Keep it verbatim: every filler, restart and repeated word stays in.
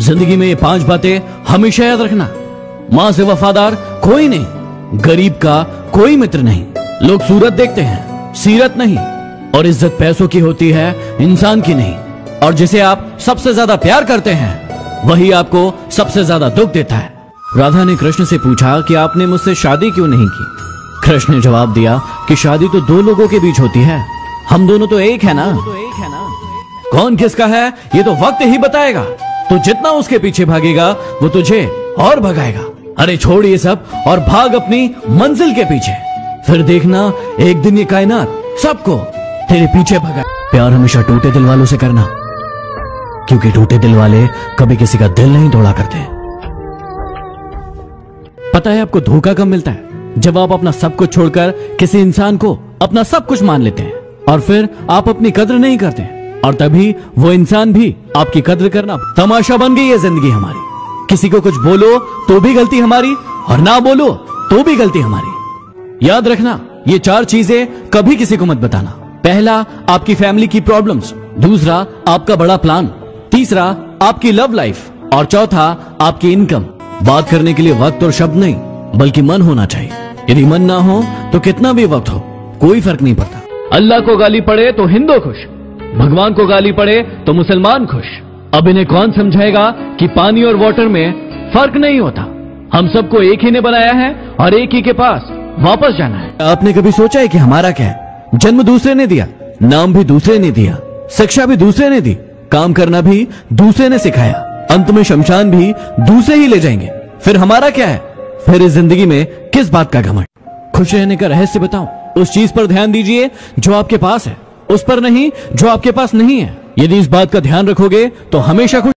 जिंदगी में ये पांच बातें हमेशा याद रखना। माँ से वफादार कोई नहीं, गरीब का कोई मित्र नहीं, लोग सूरत देखते हैं सीरत नहीं, और इज्जत पैसों की होती है इंसान की नहीं, और जिसे आप सबसे ज्यादा प्यार करते हैं वही आपको सबसे ज्यादा दुख देता है। राधा ने कृष्ण से पूछा कि आपने मुझसे शादी क्यों नहीं की। कृष्ण ने जवाब दिया कि शादी तो दो लोगों के बीच होती है, हम दोनों तो एक है ना। कौन किसका है ये तो वक्त ही बताएगा। तो जितना उसके पीछे भागेगा वो तुझे और भगाएगा। अरे छोड़ ये सब और भाग अपनी मंजिल के पीछे, फिर देखना एक दिन ये कायनात सबको तेरे पीछे भगा। प्यार हमेशा टूटे दिल वालों से करना, क्योंकि टूटे दिल वाले कभी किसी का दिल नहीं तोड़ा करते। पता है आपको धोखा कब मिलता है? जब आप अपना सब कुछ छोड़कर किसी इंसान को अपना सब कुछ मान लेते हैं और फिर आप अपनी कद्र नहीं करते, और तभी वो इंसान भी आपकी कद्र करना तमाशा बन गई है जिंदगी हमारी। किसी को कुछ बोलो तो भी गलती हमारी, और ना बोलो तो भी गलती हमारी। याद रखना ये चार चीजें कभी किसी को मत बताना। पहला आपकी फैमिली की प्रॉब्लम्स, दूसरा आपका बड़ा प्लान, तीसरा आपकी लव लाइफ, और चौथा आपकी इनकम। बात करने के लिए वक्त और शब्द नहीं बल्कि मन होना चाहिए। यदि मन ना हो तो कितना भी वक्त हो कोई फर्क नहीं पड़ता। अल्लाह को गाली पड़े तो हिंदू खुश, भगवान को गाली पड़े तो मुसलमान खुश। अब इन्हें कौन समझाएगा कि पानी और वाटर में फर्क नहीं होता। हम सबको एक ही ने बनाया है और एक ही के पास वापस जाना है। आपने कभी सोचा है कि हमारा क्या है? जन्म दूसरे ने दिया, नाम भी दूसरे ने दिया, शिक्षा भी दूसरे ने दी, काम करना भी दूसरे ने सिखाया, अंत में शमशान भी दूसरे ही ले जाएंगे। फिर हमारा क्या है? फिर इस जिंदगी में किस बात का घमंड? खुश रहने का रहस्य बताऊं, उस चीज पर ध्यान दीजिए जो आपके पास है, उस पर नहीं जो आपके पास नहीं है। यदि इस बात का ध्यान रखोगे तो हमेशा खुश